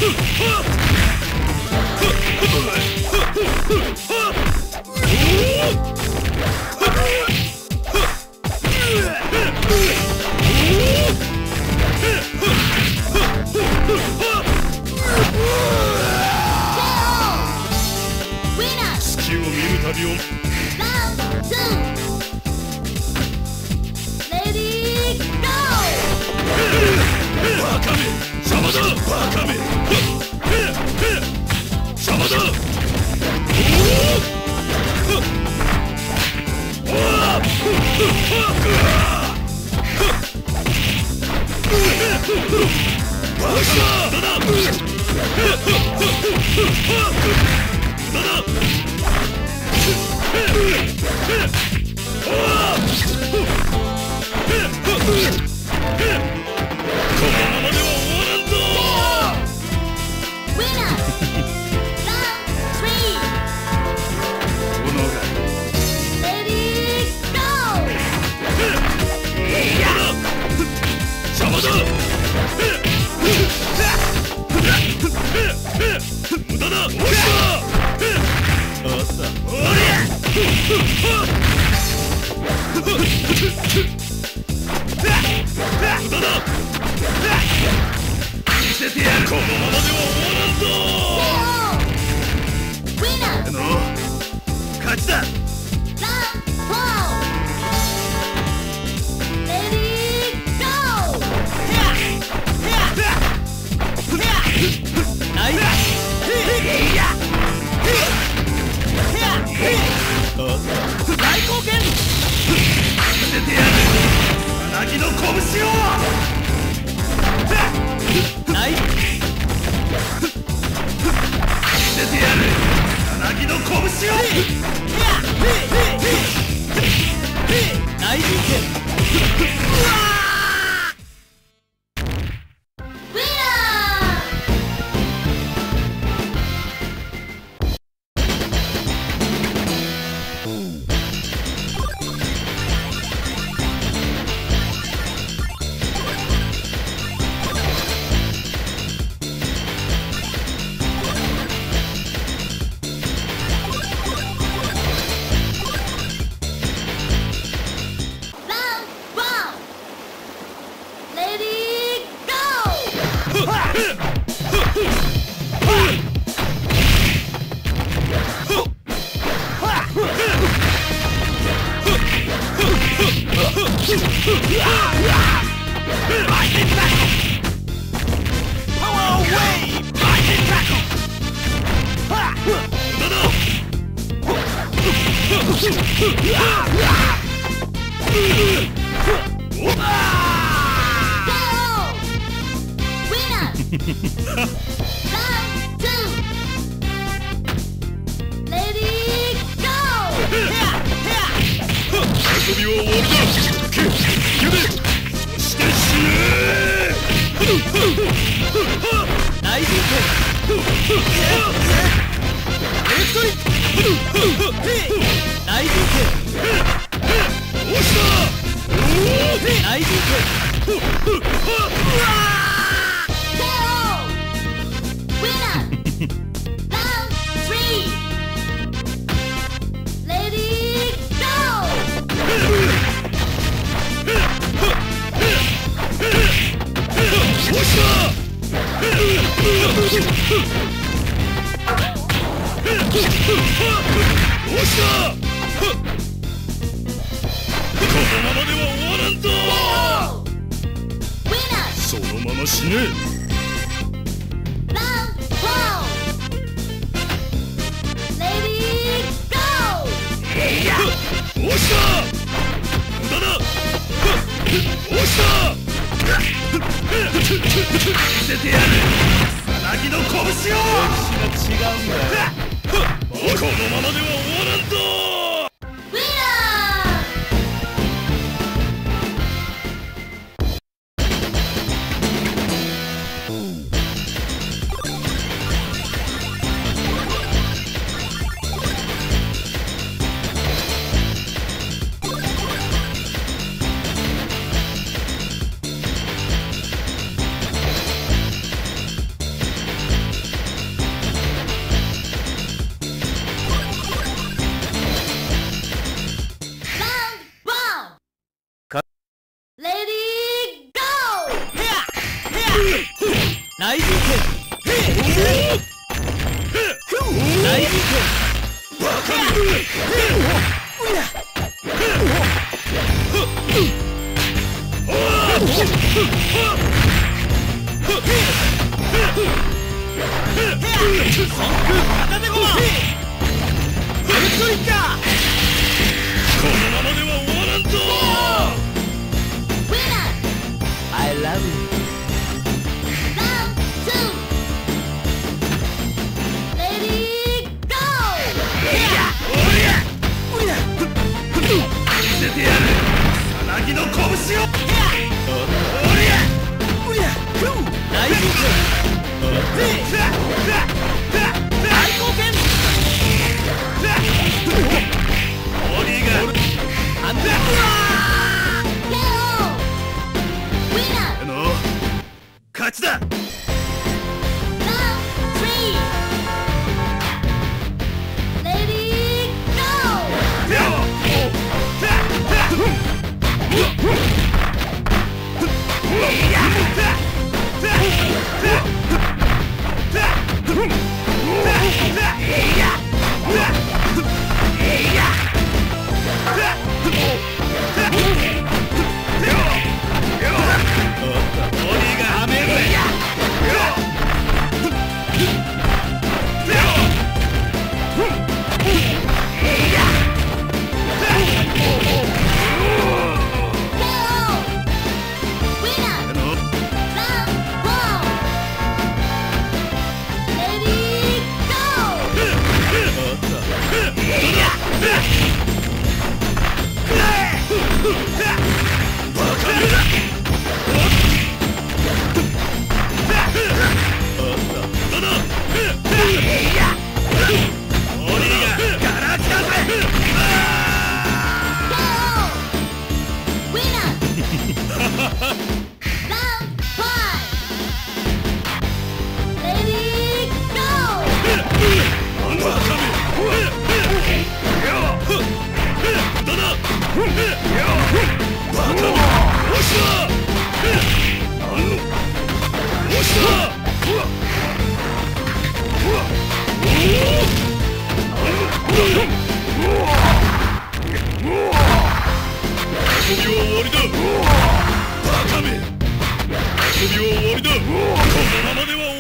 隙を見るたびを。バカめ、邪魔だ。バカめ、邪魔だ。このままでは終わらんぞ。勝ちだ。大貢献。見せてやる。柳の拳を。ない。見せてやる。柳の拳を。大人権。遊びは終わりだ。そして死ね。大人権。大人権。どうした。大人権。このままでは終わらんぞ。そのまま死ね。押した。無駄だ。押した。見せてやる。さなぎの拳を。歴史が違うんだよ。このままでは終わらんぞ。 内陣拳内陣拳バカめ片手ごまこのままでは終わらんぞ I love you見せてやるさなぎの拳を大人気大貢献ボディがハンド勝ちだ遊びは終わりだバカめ遊びは終わりだこのままでは